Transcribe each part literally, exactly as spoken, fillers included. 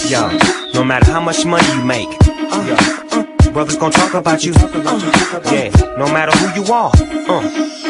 Yo, no matter how much money you make, yo, brothers gon' talk about you. Yeah, no matter who you are. Uh.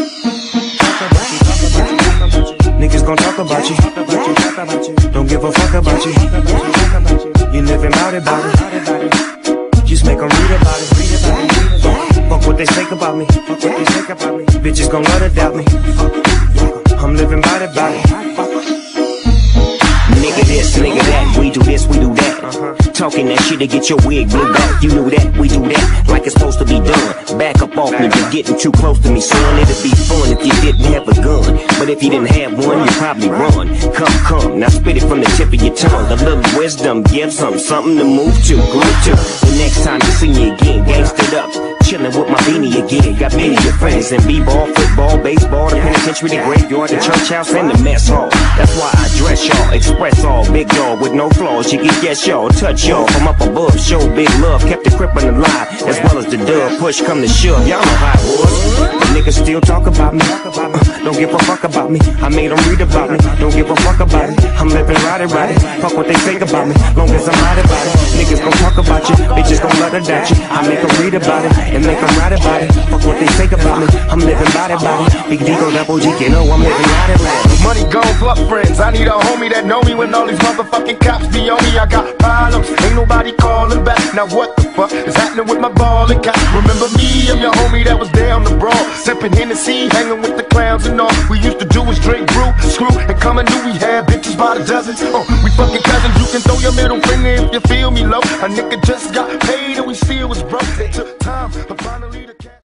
Niggas gon' talk about you. Don't give a fuck about you. You living about it, about it. Just make 'em read about it. Uh, fuck what they say about me. Bitches gon' love to doubt me. I'm living about it, about it. Nigga this, nigga that, we do this, we do that. uh-huh. Talking that shit to get your wig blew back. You knew that, we do that, like it's supposed to be done. Back up off me, you're getting too close to me, son. It'd be fun if you didn't have a gun, but if you didn't have one, you'd probably run. Come, come, now spit it from the tip of your tongue. A little wisdom, give some something to move to, groove to. The next time you see me again, gangstered up, chillin' with my beanie again. Got many of your friends in b-ball, football, baseball, the penitentiary, the graveyard, the church house, and the mess hall. That's why I dress y'all, express all, big dog with no flaws. You can guess y'all, touch y'all from up above. Show big love, kept the crip on the line, as well as the dub. Push come to shove, y'all know how it was. The niggas still talk about me, uh, don't give a fuck about me. I made them read about me, don't give a fuck about it. I'm living right it, right it. Fuck what they think about me, long as I'm right about it. Niggas gon' talk about you, bitches gon' let her doubt you. I make them read about it, and make them write about it. Fuck what they think about me, I'm living by it, by it. Big D go double G, you know I'm living right it, right it. Money gone, fuck friends. I need a homie that know me when all these motherfucking cops be on me. I got problems, ain't nobody calling back. Now what the fuck is happening with my ball and cop? Remember me, I'm your homie that was there on the brawl, sipping Hennessy, hanging with the clowns and all. We used to do is drink, brew, screw, and come and knew we had bitches by the dozens. Oh, we fucking cousins. You can throw your middle finger if you feel me low. A nigga just got paid and we still was broke. It took time, but finally the